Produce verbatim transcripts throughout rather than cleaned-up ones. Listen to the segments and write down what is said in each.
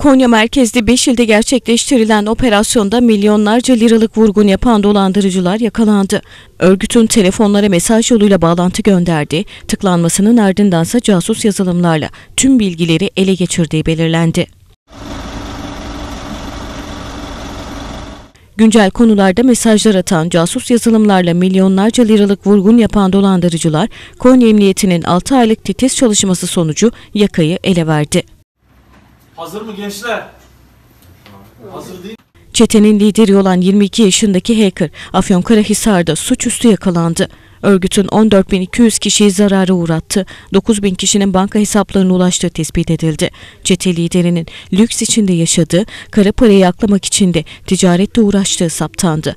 Konya merkezli beş ilde gerçekleştirilen operasyonda milyonlarca liralık vurgun yapan dolandırıcılar yakalandı. Örgütün telefonlara mesaj yoluyla bağlantı gönderdiği, tıklanmasının ardındansa casus yazılımlarla tüm bilgileri ele geçirdiği belirlendi. Güncel konularda mesajlar atan casus yazılımlarla milyonlarca liralık vurgun yapan dolandırıcılar, Konya Emniyeti'nin altı aylık titiz çalışması sonucu yakayı ele verdi. Hazır mı gençler? Hazır değil. Çetenin lideri olan yirmi iki yaşındaki hacker Afyonkarahisar'da suçüstü yakalandı. Örgütün on dört bin iki yüz kişiyi zarara uğrattı. dokuz bin kişinin banka hesaplarına ulaştığı tespit edildi. Çete liderinin lüks içinde yaşadığı, kara parayı aklamak için de ticaretle uğraştığı saptandı.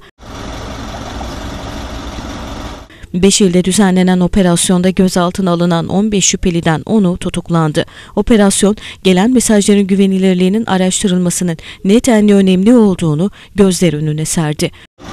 beş ilde düzenlenen operasyonda gözaltına alınan on beş şüpheliden onu tutuklandı. Operasyon, gelen mesajların güvenilirliğinin araştırılmasının nedenli önemli olduğunu gözler önüne serdi.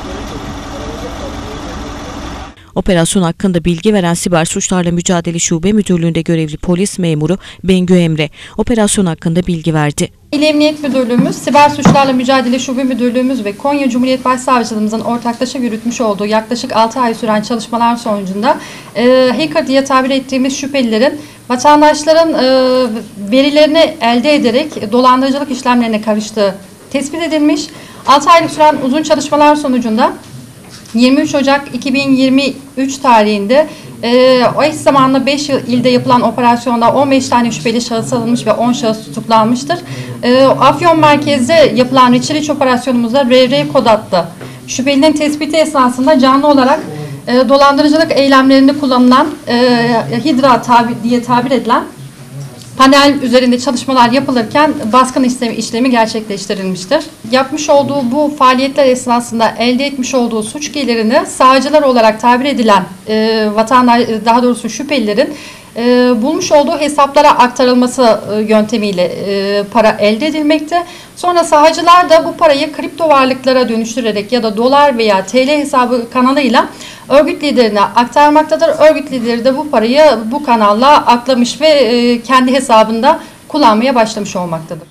Operasyon hakkında bilgi veren Siber Suçlarla Mücadele Şube Müdürlüğü'nde görevli polis memuru Bengü Emre, operasyon hakkında bilgi verdi. İl Emniyet Müdürlüğümüz, Siber Suçlarla Mücadele Şube Müdürlüğümüz ve Konya Cumhuriyet Başsavcılığımızın ortaklaşa yürütmüş olduğu yaklaşık altı ay süren çalışmalar sonucunda e, hacker diye tabir ettiğimiz şüphelilerin vatandaşların e, verilerini elde ederek dolandırıcılık işlemlerine karıştığı tespit edilmiş. altı aylık süren uzun çalışmalar sonucunda yirmi üç Ocak iki bin yirmi üç tarihinde e, o eş zamanlı beş ilde yapılan operasyonda on beş tane şüpheli şahıs alınmış ve on şahıs tutuklanmıştır. E, Afyon merkezde yapılan Reçiriç operasyonumuzda R R kod adlı şüphelinin tespiti esnasında canlı olarak e, dolandırıcılık eylemlerinde kullanılan e, Hidra tabi, diye tabir edilen panel üzerinde çalışmalar yapılırken baskın işlemi, işlemi gerçekleştirilmiştir. Yapmış olduğu bu faaliyetler esnasında elde etmiş olduğu suç gelirini sağcılar olarak tabir edilen e, vatandaş, daha doğrusu şüphelilerin e, bulmuş olduğu hesaplara aktarılması e, yöntemiyle e, para elde edilmekte. Sonra sağcılar da bu parayı kripto varlıklara dönüştürerek ya da dolar veya T L hesabı kanalıyla örgüt liderine aktarmaktadır. Örgüt lideri de bu parayı bu kanalla aklamış ve e, kendi hesabında kullanmaya başlamış olmaktadır.